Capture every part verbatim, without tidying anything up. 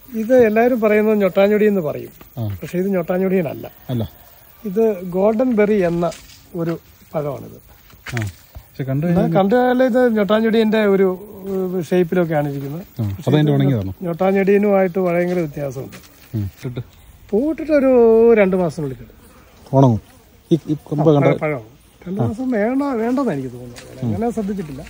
ഇത് എല്ലാവരും പറയുന്നത് ഞൊട്ടാഞ്ഞൊടി എന്ന് പറയും, പക്ഷെ ഇത് ഞൊട്ടാഞ്ഞൊടിയനല്ല. അല്ല, ഇത് ഗോൾഡൻ ബെറി എന്ന ഒരു പഴമാണിത്. കണ്ടാൽ ഇത് ഞൊട്ടാഞ്ഞൊടിയന്റെ ഒരു ഷേപ്പിലൊക്കെയാണ് ഇരിക്കുന്നത്. ഞൊട്ടാഞ്ഞൊടിയനുമായിട്ട് ഭയങ്കര വ്യത്യാസമുണ്ട്. പൂട്ടിട്ട് ഒരു രണ്ടു മാസത്തിനുള്ളിൽ ഉണങ്ങും. പഴം രണ്ടു മാസം വേണ്ട വേണ്ടെന്ന് എനിക്ക് തോന്നുന്നത്. അങ്ങനെ ശ്രദ്ധിച്ചിട്ടില്ല.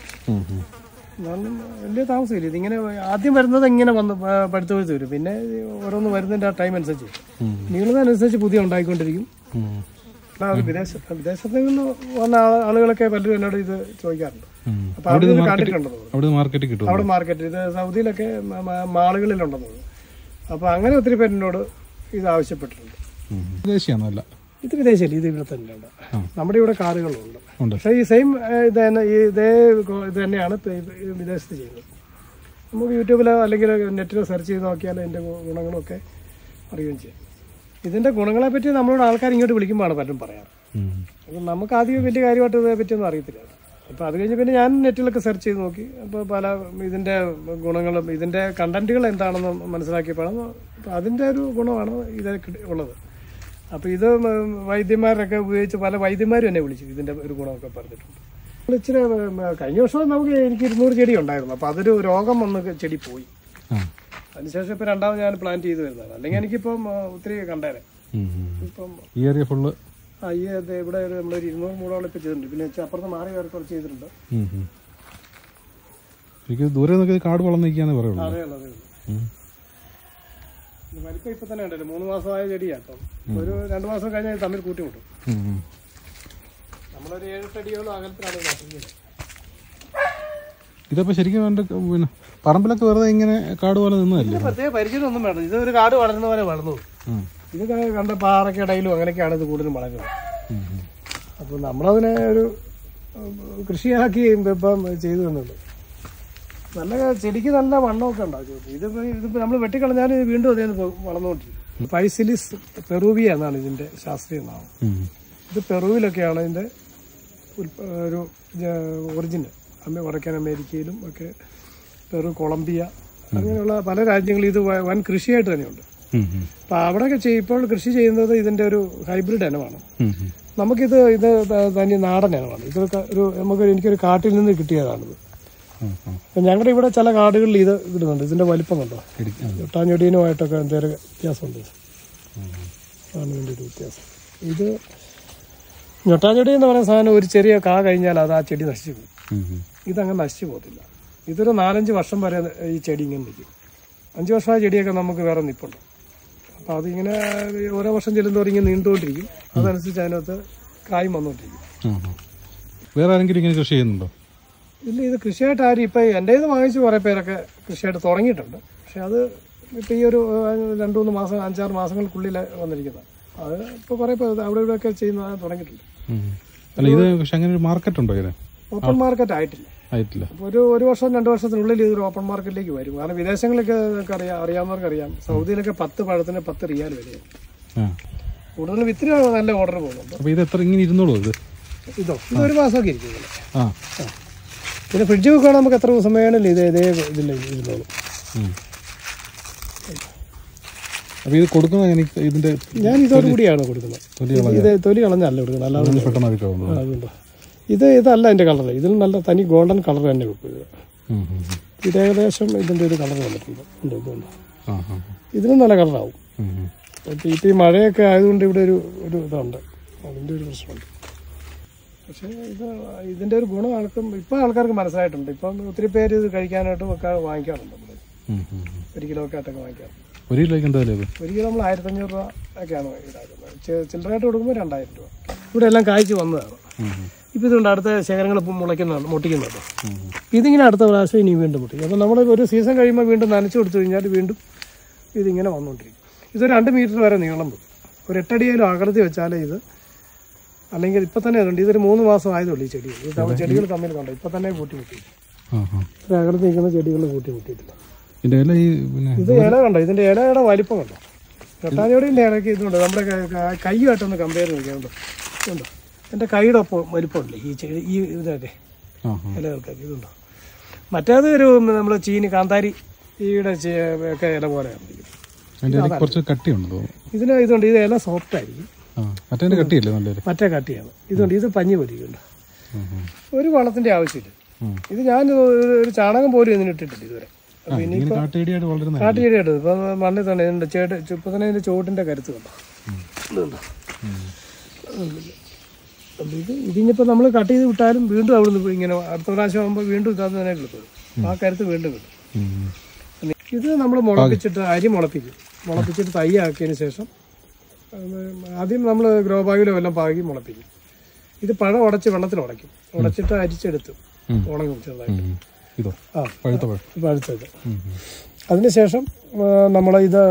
വലിയ താമസമില്ല. ഇതിങ്ങനെ ആദ്യം വരുന്നത് ഇങ്ങനെ വന്ന് പഴുത്ത് പഴുത്ത് വരും. പിന്നെ ഓരോന്ന് വരുന്നതിന്റെ ആ ടൈം അനുസരിച്ച് നീളുന്നതനുസരിച്ച് പുതിയ ഉണ്ടായിക്കൊണ്ടിരിക്കും. വിദേശ വിദേശത്ത് നിന്ന് വന്ന ആളുകളൊക്കെ പലരും എന്നോട് ഇത് ചോദിക്കാറുണ്ട്. അപ്പൊ അവിടെ കണ്ടിട്ടുണ്ടെന്ന് അവിടെ മാർക്കറ്റ് ഇത് സൗദിയിലൊക്കെ മാളുകളിലുണ്ടെന്ന്. അപ്പൊ അങ്ങനെ ഒത്തിരി പേരെന്നോട് ഇത് ആവശ്യപ്പെട്ടിട്ടുണ്ട്. ഇത് വിദേശിയല്ല, ഇത് ഇവിടെ തന്നെയുണ്ട്. നമ്മുടെ ഇവിടെ കാറുകളുണ്ട്. പക്ഷേ ഈ സെയിം ഇത് തന്നെ ഇതേ ഇത് തന്നെയാണ് വിദേശത്ത് ചെയ്യുന്നത്. നമുക്ക് യൂട്യൂബിലോ അല്ലെങ്കിൽ നെറ്റിലോ സെർച്ച് ചെയ്ത് നോക്കിയാൽ ഇതിന്റെ ഗുണങ്ങളൊക്കെ അറിയുകയും ചെയ്യും. ഇതിന്റെ ഗുണങ്ങളെ പറ്റി നമ്മളോട് ആൾക്കാർ ഇങ്ങോട്ട് വിളിക്കുമ്പോഴാണ് പലരും പറയാറ്. അപ്പം നമുക്ക് ആദ്യം വലിയ കാര്യമായിട്ട് ഇതിനെ പറ്റിയൊന്നും അറിയത്തില്ല. അപ്പോൾ അത് കഴിഞ്ഞ് പിന്നെ ഞാൻ നെറ്റിലൊക്കെ സെർച്ച് ചെയ്ത് നോക്കി. അപ്പോൾ പല ഇതിന്റെ ഗുണങ്ങളും ഇതിന്റെ കണ്ടന്റുകൾ എന്താണെന്ന് മനസ്സിലാക്കിയപ്പോഴാണ് അപ്പോൾ അതിന്റെ ഒരു ഗുണമാണ് ഇത് ഉള്ളത്. അപ്പോൾ ഇത് വൈദ്യന്മാരൊക്കെ ഉപയോഗിച്ച് പല വൈദ്യന്മാരും എന്നെ വിളിച്ചു ഇതിന്റെ ഒരു ഗുണമൊക്കെ പറഞ്ഞിട്ടുണ്ട്. ഇച്ചിരി കഴിഞ്ഞ വർഷം നമുക്ക് എനിക്ക് ഇരുന്നൂറ് ചെടി ഉണ്ടായിരുന്നു. അപ്പോൾ അതൊരു രോഗം വന്ന് ചെടി പോയി. അതിനുശേഷം ഇപ്പൊ രണ്ടാമത് ഞാൻ പ്ലാൻ ചെയ്ത് വരുന്നതാണ്. അല്ലെങ്കിൽ എനിക്കിപ്പം ഒത്തിരി കണ്ടേനെ. ഇപ്പം ഈ ഏരിയ ഫുള്ള് ആ ഈ ഇവിടെ നമ്മളൊരു ഇരുന്നൂറ് മൂടോളം ഇപ്പൊ ചെയ്തിട്ടുണ്ട്. പിന്നെ അപ്പുറത്ത് മാറി വേറെ കുറച്ച് ചെയ്തിട്ടുണ്ട്. ദൂരെ കാട് വളർന്നിരിക്കാന്ന് പറയുള്ളൂ. അതേ ഉള്ളൂ, അതേ ഉള്ളൂ. വലിപ്പം ഇപ്പൊ തന്നെ ഉണ്ടല്ലോ, മൂന്ന് മാസമായ ചെടിയാ. അപ്പം ഒരു രണ്ടു മാസം കഴിഞ്ഞാൽ തമ്മിൽ കൂട്ടിമുട്ടും. നമ്മളൊരു ഏഴെട്ടടിയോളം അകലത്തിലാണ് നട്ടിരിക്കുന്നത്. ഇതപ്പോ ശരിക്കും വേണ്ട പിന്നെ പറമ്പിലൊക്കെ വെറുതെ ഇങ്ങനെ കാട് പോലെ നിന്നതല്ലേ? പ്രത്യേക പരിചയം ഒന്നും വേണം. ഇത് ഒരു കാട് വളരുന്ന പോലെ വളർന്നു. ഇത് കണ്ട പാറക്കിടയിലും അങ്ങനെയൊക്കെയാണ് ഇത് കൂടുതലും വളരുന്നത്. അപ്പൊ നമ്മളതിനെ ഒരു കൃഷിയാക്കി ഇപ്പം ചെയ്തു തന്നുള്ളൂ. നല്ല ചെടിക്ക് നല്ല വണ്ണമൊക്കെ ഉണ്ടാവും. ഇതിപ്പോ ഇതിപ്പോ നമ്മൾ വെട്ടിക്കളഞ്ഞാൽ വീണ്ടും അതേ വളർന്നുകൊണ്ടിരിക്കും. പൈസിലിസ് പെറൂവിയ എന്നാണ് ഇതിന്റെ ശാസ്ത്രീയ നാമം. ഇത് പെറുവിലൊക്കെയാണ് ഇതിന്റെ ഒരു ഒറിജിനൽ. അമ്മ വടക്കൻ അമേരിക്കയിലും ഒക്കെ പെറു, കൊളംബിയ അങ്ങനെയുള്ള പല രാജ്യങ്ങളും ഇത് വൻ കൃഷിയായിട്ട് തന്നെയുണ്ട്. അപ്പൊ അവിടെയൊക്കെ ഇപ്പോൾ കൃഷി ചെയ്യുന്നത് ഇതിന്റെ ഒരു ഹൈബ്രിഡ് ഇനമാണ്. നമുക്കിത് ഇത് തനി നാടൻ ഇനമാണ്. ഇത് ഒരു നമുക്ക് എനിക്കൊരു കാട്ടിൽ നിന്ന് കിട്ടിയതാണിത്. ഞങ്ങളുടെ ഇവിടെ ചില കാടുകളിൽ ഇത് ഇടുന്നുണ്ട്. ഇതിന്റെ വലിപ്പം കണ്ടോ? ഞൊട്ടാഞ്ഞൊടിയനുമായിട്ടൊക്കെ എന്തെങ്കിലും വ്യത്യാസമുണ്ട്. അതാണ് ഇതിന്റെ ഒരു വ്യത്യാസം. ഇത് ഞൊട്ടാഞ്ഞൊടി എന്ന് പറയുന്ന സാധനം ഒരു ചെറിയ കാ കഴിഞ്ഞാൽ അത് ആ ചെടി നശിച്ചു പോകും. ഇതങ്ങനെ നശിച്ചു പോകത്തില്ല. ഇതൊരു നാലഞ്ച് വർഷം വരെ ഈ ചെടി ഇങ്ങനെ നിൽക്കും. അഞ്ച് വർഷമായ ചെടിയൊക്കെ നമുക്ക് വേറെ നിൽപ്പുണ്ട്. അപ്പൊ അതിങ്ങനെ ഓരോ വർഷം ചെല്ലുന്നവർ ഇങ്ങനെ നീണ്ടുകൊണ്ടിരിക്കും. അതനുസരിച്ച് അതിനകത്ത് കായും വന്നുകൊണ്ടിരിക്കും. വേറെ ആരെങ്കിലും ഇങ്ങനെ കൃഷി ചെയ്യുന്നുണ്ടോ? ഇല്ല, ഇത് കൃഷിയായിട്ട് ആരും ഇപ്പം എൻ്റെ ഇത് വാങ്ങിച്ച് കുറേ പേരൊക്കെ കൃഷിയായിട്ട് തുടങ്ങിയിട്ടുണ്ട്. പക്ഷെ അത് ഇപ്പം ഈ ഒരു രണ്ടു മൂന്ന് മാസം അഞ്ചാറ് മാസങ്ങൾക്കുള്ളിൽ വന്നിരിക്കുന്നത്. അത് ഇപ്പോൾ കുറേ പേർ അവിടെ ഇവിടെയൊക്കെ ചെയ്യുന്ന തുടങ്ങിയിട്ടുണ്ട്. മാർക്കറ്റ് ഉണ്ടോ? ഓപ്പൺ മാർക്കറ്റ് ആയിട്ടില്ല ആയിട്ടില്ല ഒരു ഒരു വർഷം രണ്ട് വർഷത്തിനുള്ളിൽ ഇതൊരു ഓപ്പൺ മാർക്കറ്റിലേക്ക് വരും. കാരണം വിദേശങ്ങളിലൊക്കെ അറിയാം അറിയാവുന്നവർക്ക് അറിയാം. സൗദിയിലൊക്കെ പത്ത് പഴത്തിന് പത്ത് റിയാൽ വിലയാണ്. കൂടുതലും വിത്തിന് നല്ല ഓർഡർ പോകുന്നുണ്ട്. ഇതോ ഇത് ഒരു മാസമൊക്കെ ഇരിക്കും. പിന്നെ ഫ്രിഡ്ജ് വെക്കുകയാണെങ്കിൽ നമുക്ക് എത്ര ദിവസം വേണമല്ലോ ഇത് ഇതേ ഇതില്ല ഇരുന്നോളും. ഞാൻ ഇതോടുകൂടിയാണ് കൊടുക്കുന്നത്. ഇത് തൊലി കളഞ്ഞല്ല കൊടുക്കുന്നത്. അല്ലാതെ അതുകൊണ്ടോ ഇത് ഇതല്ല എൻ്റെ കളർ. ഇതിൽ നല്ല തനി ഗോൾഡൻ കളർ തന്നെ വെക്കുക. ഇത് ഏകദേശം ഇതിൻ്റെ ഒരു കളർ വന്നിട്ടുണ്ട്. ഇതുകൊണ്ട് ഇതിനും നല്ല കളറാവും. ഇപ്പം ഈ മഴയൊക്കെ ആയതുകൊണ്ട് ഇവിടെ ഒരു ഒരു ഇതുണ്ട്, അതിൻ്റെ ഒരു പ്രശ്നമുണ്ട്. പക്ഷേ ഇത് ഇതിൻ്റെ ഒരു ഗുണം ആൾക്കും ഇപ്പം ആൾക്കാർക്ക് മനസ്സിലായിട്ടുണ്ട്. ഇപ്പം ഒത്തിരി പേര് ഇത് കഴിക്കാനായിട്ടും ഒക്കെ വാങ്ങിക്കാറുണ്ട്. നമ്മൾ ഒരു കിലോ ഒക്കെ ആയിട്ടൊക്കെ വാങ്ങിക്കാറുണ്ട്. ഒരു കിലോയ്ക്ക് എന്താ വില? ഒരു കിലോ നമ്മൾ ആയിരത്തി അഞ്ഞൂറ് രൂപ ഒക്കെയാണ് ഈടാക്കുന്നത്. ചില്ലറായിട്ട് കൊടുക്കുമ്പോൾ രണ്ടായിരം രൂപ. ഇവിടെ എല്ലാം കായ്ച്ച് വന്നതാണ്. ഇപ്പം ഇതുകൊണ്ട് അടുത്ത ശേഖരങ്ങൾ മുളയ്ക്കുന്നതാണ്, മുട്ടിക്കുന്നുണ്ട്. ഇതിങ്ങനെ അടുത്ത പ്രാവശ്യം ഇനി വീണ്ടും മുട്ടിക്കും. അപ്പം നമ്മൾ ഒരു സീസൺ കഴിയുമ്പോൾ വീണ്ടും നനച്ചു കൊടുത്തു കഴിഞ്ഞാൽ വീണ്ടും ഇതിങ്ങനെ വന്നുകൊണ്ടിരിക്കും. ഇത് രണ്ട് മീറ്റർ വരെ നീളം പോകും. ഒരു എട്ടടിയിലും അകലത്തിൽ വെച്ചാലേ ഇത്, അല്ലെങ്കിൽ ഇപ്പം തന്നെ അതുണ്ട്. ഇതൊരു മൂന്ന് മാസം ആയതുള്ളൂ ഈ ചെടി. ഈ ചെടികൾ തമ്മിൽ കണ്ടോ ഇപ്പം തന്നെ കൂട്ടി മുട്ടിയിട്ടില്ല. ഒരു അകലത്തിൽ നിൽക്കുന്ന ചെടികൾ കൂട്ടി മുട്ടിയിട്ടില്ല. ഇത് ഇല കണ്ടോ? ഇതിന്റെ ഇലയുടെ വലിപ്പം കണ്ടോ? ഞൊട്ടാഞ്ഞൊടിയുടെ ഇലയ്ക്ക് ഇതുണ്ട്. നമ്മുടെ കൈയായിട്ടൊന്ന് കമ്പയർ നോക്കിയാണ്ടോ? ഇതുണ്ടോ? എൻ്റെ കൈയുടെ ഒപ്പം വലിപ്പമുണ്ടല്ലേ ഈ ചെടി, ഈ ഇതൊക്കെ ഇലകൾക്കൊക്കെ ഇതുണ്ടോ? മറ്റേത് ഒരു നമ്മൾ ചീനി കാന്താരി ഈയുടെ ഒക്കെ ഇല പോലെ ആയിരിക്കും. അതിന്റെ ഇടയ്ക്ക് കുറച്ച് കട്ടിയുണ്ട് തോന്നുന്നു. ഇതിന് ഇതുണ്ട്, ഇത് ഇല സോഫ്റ്റ് ആയിരിക്കും. ആ മറ്റേ കട്ടിയല്ലേ നല്ലൊരു? മറ്റേ കട്ടിയാണ്. ഇതുണ്ട്, ഇത് പഞ്ഞി പൊരിക്കുന്നുണ്ട്. ഒരു വളത്തിന്റെ ആവശ്യമില്ല. ഇത് ഞാൻ ഒരു ചാണകം പോലും ഇതിന് ഇട്ടിട്ടില്ല ഇതുവരെ. അപ്പൊ ഇനിയിപ്പോ കാട്ടുചെടിയായിട്ട് വളരെ കാട്ടുചെടിയായിട്ട് ഇപ്പൊ മണ്ണിൽ തന്നെ ഇതിന്റെ ചേട്ട് ഇപ്പൊ തന്നെ ഇതിന്റെ ചോട്ടിന്റെ കരുത്ത് കണ്ടോ. ഇതുണ്ടോ? ഇത് ഇതിനിപ്പോ നമ്മൾ കട്ട് ചെയ്ത് വിട്ടാലും വീണ്ടും അവിടെ നിന്ന് ഇങ്ങനെ അടുത്ത പ്രാവശ്യം ആകുമ്പോൾ വീണ്ടും ഇതാന്ന് തന്നെ കിട്ടും. ആ കരുത്ത് വീണ്ടും കിട്ടും. ഇത് നമ്മൾ മുളപ്പിച്ചിട്ട് അരി മുളപ്പിക്കും. മുളപ്പിച്ചിട്ട് തൈ ആക്കിയതിന് ശേഷം ആദ്യം നമ്മൾ ഗ്രോ ബാഗിലോ എല്ലാം പാകി മുളപ്പിക്കും. ഇത് പഴം ഉടച്ച് വെള്ളത്തിൽ ഉടയ്ക്കും. ഉടച്ചിട്ട് അരിച്ചെടുത്ത് ഉണങ്ങും ചെറുതായിട്ട്. ആ പഴുത്തത്. അതിനുശേഷം നമ്മൾ ഇത്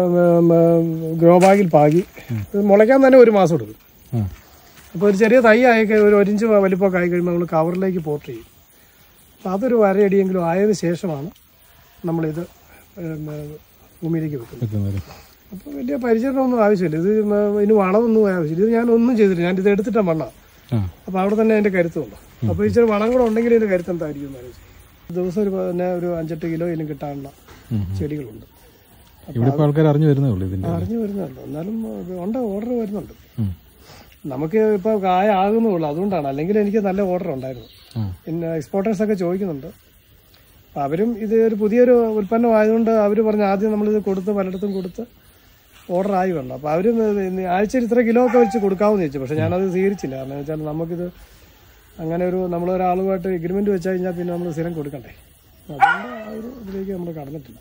ഗ്രോ ബാഗിൽ പാകി മുളയ്ക്കാൻ തന്നെ ഒരു മാസം എടുക്കും. അപ്പോൾ ഒരു ചെറിയ തൈ ആയി ഒരു ഒരിഞ്ച് വലിപ്പമൊക്കെ ആയി കഴിയുമ്പോൾ നമ്മൾ കവറിലേക്ക് പോർട്ട് ചെയ്യും. അപ്പോൾ അതൊരു വരയടിയെങ്കിലും ആയതിനു ശേഷമാണ് നമ്മളിത് ഭൂമിയിലേക്ക് വെക്കുന്നത്. അപ്പോൾ വലിയ പരിചരണമൊന്നും ആവശ്യമില്ല. ഇത് ഇതിന് വളമൊന്നും ആവശ്യമില്ല. ഇത് ഞാൻ ഒന്നും ചെയ്തില്ല. ഞാൻ ഇത് എടുത്തിട്ടാണ് മണ്ണാണ്. അപ്പോൾ അവിടെ തന്നെ അതിൻ്റെ കരുത്തുണ്ട്. അപ്പോൾ ഇച്ചിരി വളം കൂടെ ഉണ്ടെങ്കിൽ ഇതിൻ്റെ കരുത്ത് എന്തായിരിക്കും എന്ന് ആലോചിച്ചു. ദിവസം ഒരു പിന്നെ ഒരു അഞ്ചെട്ട് കിലോ ഇതിനും കിട്ടാനുള്ള ചെടികളുണ്ട്. ആൾക്കാർ അറിഞ്ഞു വരുന്നേ ഉള്ളൂ. അറിഞ്ഞു വരുന്നുണ്ട്. എന്നാലും ഉണ്ട്, ഓർഡർ വരുന്നുണ്ട്. നമുക്ക് ഇപ്പോൾ കായ ആകുന്നുള്ളൂ, അതുകൊണ്ടാണ്. അല്ലെങ്കിൽ എനിക്ക് നല്ല ഓർഡർ ഉണ്ടായിരുന്നു. പിന്നെ എക്സ്പോർട്ടേഴ്സ് ഒക്കെ ചോദിക്കുന്നുണ്ട്. അപ്പം അവരും ഇത് ഒരു പുതിയൊരു ഉൽപ്പന്നം ആയതുകൊണ്ട് അവർ പറഞ്ഞ് ആദ്യം നമ്മളിത് കൊടുത്ത് പലയിടത്തും കൊടുത്ത് ഓർഡർ ആയി വരണം. അപ്പോൾ അവർ ആഴ്ചയിൽ ഇത്ര കിലോ ഒക്കെ വെച്ച് കൊടുക്കാമെന്ന് ചോദിച്ചു. പക്ഷെ ഞാനത് സ്വീകരിച്ചില്ല. കാരണം വെച്ചാൽ നമുക്കിത് അങ്ങനെ ഒരു നമ്മളൊരാളുമായിട്ട് എഗ്രിമെൻറ്റ് വെച്ച് കഴിഞ്ഞാൽ പിന്നെ നമ്മൾ സ്ഥിരം കൊടുക്കണ്ടേ. അതുകൊണ്ട് ആ ഒരു ഇതിലേക്ക് നമ്മൾ കടന്നിട്ടില്ല.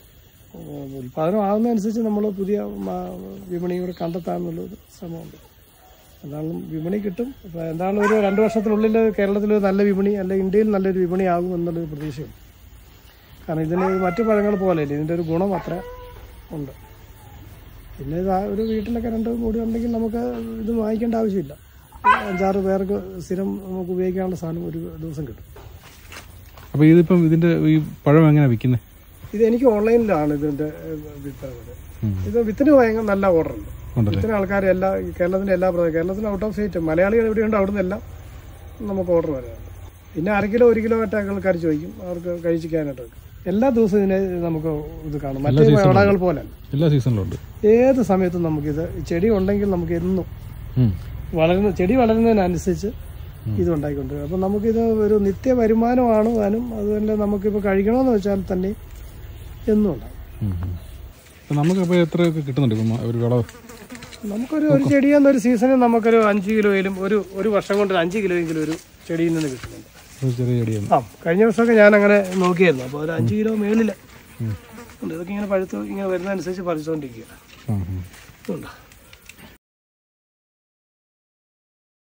ഉൽപ്പാദനം ആകുന്നതനുസരിച്ച് നമ്മൾ പുതിയ വിപണിയും കൂടെ കണ്ടെത്താമെന്നുള്ളൊരു ശ്രമമുണ്ട്. എന്തായാലും വിപണി കിട്ടും. ഇപ്പോൾ എന്തായാലും ഒരു രണ്ട് വർഷത്തിനുള്ളിൽ കേരളത്തിൽ നല്ല വിപണി അല്ല ഇന്ത്യയിൽ നല്ലൊരു വിപണി ആകും എന്നുള്ളൊരു പ്രതീക്ഷയുണ്ട്. കാരണം ഇതിന് മറ്റു പഴങ്ങൾ പോലെയല്ല, ഇതിൻ്റെ ഒരു ഗുണം അത്ര ഉണ്ട്. പിന്നെ ഇത് ഒരു വീട്ടിലൊക്കെ രണ്ട് കൂടി ഉണ്ടെങ്കിൽ നമുക്ക് ഇത് വാങ്ങിക്കേണ്ട ആവശ്യമില്ല. അഞ്ചാറ് പേർക്ക് സ്ഥിരം നമുക്ക് ഉപയോഗിക്കാനുള്ള സാധനം ഒരു ദിവസം കിട്ടും. അപ്പോൾ ഇതിപ്പം ഇതിൻ്റെ ഈ പഴം എങ്ങനെയാണ് വിൽക്കുന്നത്? ഇത് എനിക്ക് ഓൺലൈനിലാണ് ഇതിൻ്റെ വിൽക്കുന്നത്. ഇത് വിത്തിന് ഭയങ്കര നല്ല ഓർഡറുണ്ട്. വിത്തിന് ആൾക്കാർ എല്ലാ കേരളത്തിൻ്റെ എല്ലാ കേരളത്തിൻ്റെ ഔട്ട് ഓഫ് സ്റ്റേറ്റ് മലയാളികൾ എവിടെയുണ്ട് അവിടെ നിന്നെല്ലാം നമുക്ക് ഓർഡർ വരാറുണ്ട്. പിന്നെ അര കിലോ ഒരു കിലോ ആയിട്ട് ആൾക്കാർ ചോദിക്കും, അവർക്ക് കഴിച്ചിക്കാനായിട്ട്. എല്ലാ ദിവസവും ഇതിനെ നമുക്ക് ഇത് കാണും. മറ്റേ വിളകൾ പോലെ എല്ലാ സീസണിലും ഉണ്ട്. ഏത് സമയത്തും നമുക്കിത് ചെടി ഉണ്ടെങ്കിൽ നമുക്ക് എന്നും വളരുന്ന ചെടി വളരുന്നതിനനുസരിച്ച് ഇത് ഉണ്ടായിക്കൊണ്ടിരിക്കും. അപ്പം നമുക്കിത് ഒരു നിത്യ വരുമാനമാണ് താനും. അതുപോലെ നമുക്കിപ്പോൾ കഴിക്കണമെന്ന് വെച്ചാൽ തന്നെ എന്നും ഉണ്ടാകും. നമുക്കിപ്പോൾ എത്രയൊക്കെ കിട്ടുന്നുണ്ട് ഒരു വിളവ്? നമുക്കൊരു ഒരു ചെടിയെന്ന ഒരു സീസണിൽ നമുക്കൊരു അഞ്ച് കിലോയിലും ഒരു ഒരു വർഷം കൊണ്ട് അഞ്ച് കിലോയെങ്കിലും ഒരു ചെടിയിൽ നിന്ന് കിട്ടുന്നുണ്ട്. ആ കഴിഞ്ഞ വർഷമൊക്കെ ഞാൻ അങ്ങനെ നോക്കിയായിരുന്നു. അപ്പോൾ ഒരു അഞ്ച് കിലോ മേളിൽ ഇതൊക്കെ ഇങ്ങനെ പഴുത്ത് ഇങ്ങനെ വരുന്നതനുസരിച്ച് പറിച്ചുകൊണ്ടിരിക്കുക.